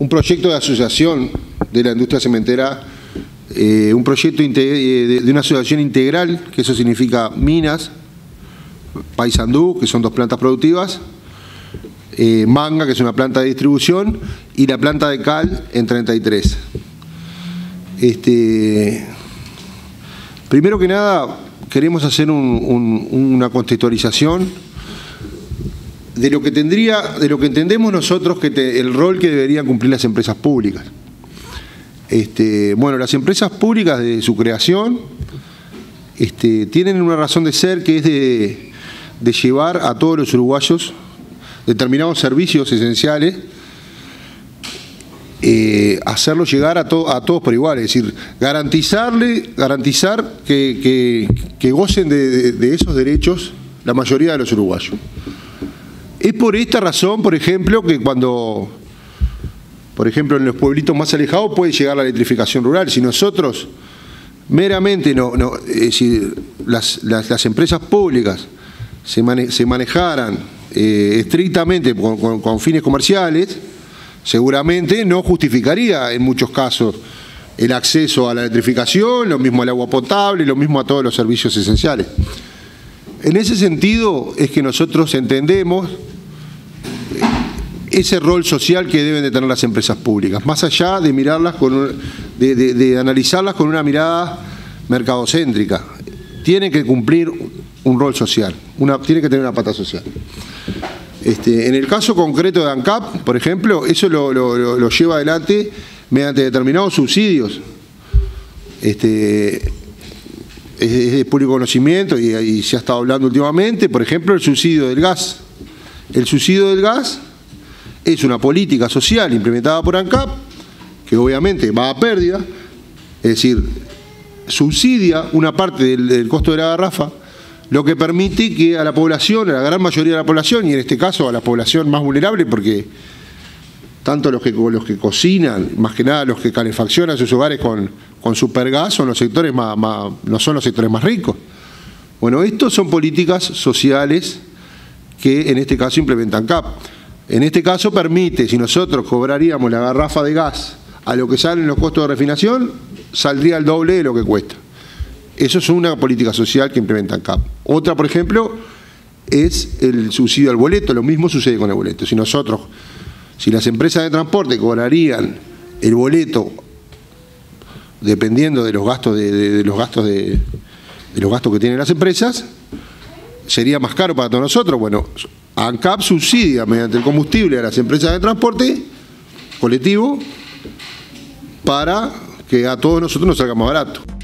un proyecto de asociación de la industria cementera, un proyecto de una asociación integral, que eso significa Minas, Paysandú, que son 2 plantas productivas, Manga, que es una planta de distribución, y la planta de cal en 33. Primero que nada, queremos hacer una contextualización de lo que entendemos nosotros el rol que deberían cumplir las empresas públicas. Bueno, las empresas públicas desde su creación tienen una razón de ser, que es de llevar a todos los uruguayos determinados servicios esenciales, hacerlo llegar a todos por igual, es decir, garantizar que gocen de esos derechos la mayoría de los uruguayos. Es por esta razón, por ejemplo, que cuando, por ejemplo, en los pueblitos más alejados puede llegar la electrificación rural. Si nosotros meramente es decir, las empresas públicas se manejaran estrictamente con fines comerciales, seguramente no justificaría en muchos casos el acceso a la electrificación, lo mismo al agua potable, lo mismo a todos los servicios esenciales. En ese sentido es que nosotros entendemos ese rol social que deben de tener las empresas públicas, más allá de mirarlas de analizarlas con una mirada mercadocéntrica. Tienen que cumplir un rol social, tienen que tener una pata social. En el caso concreto de ANCAP, por ejemplo, eso lo lleva adelante mediante determinados subsidios. Es de público conocimiento y se ha estado hablando últimamente, por ejemplo, el subsidio del gas. El subsidio del gas es una política social implementada por ANCAP, que obviamente va a pérdida, es decir, subsidia una parte del costo de la garrafa, lo que permite que a la población, a la gran mayoría de la población, y en este caso a la población más vulnerable, porque tanto los que cocinan, más que nada los que calefaccionan sus hogares con supergas, son los sectores no son los sectores más ricos. Bueno, estos son políticas sociales que en este caso implementa ANCAP. En este caso permite, si nosotros cobraríamos la garrafa de gas a lo que salen los costos de refinación, saldría el doble de lo que cuesta. Eso es una política social que implementa ANCAP. Otra, por ejemplo, es el subsidio al boleto. Lo mismo sucede con el boleto. Si las empresas de transporte cobrarían el boleto dependiendo de los gastos de los gastos que tienen las empresas, sería más caro para todos nosotros. Bueno, ANCAP subsidia mediante el combustible a las empresas de transporte colectivo para que a todos nosotros nos salga más barato.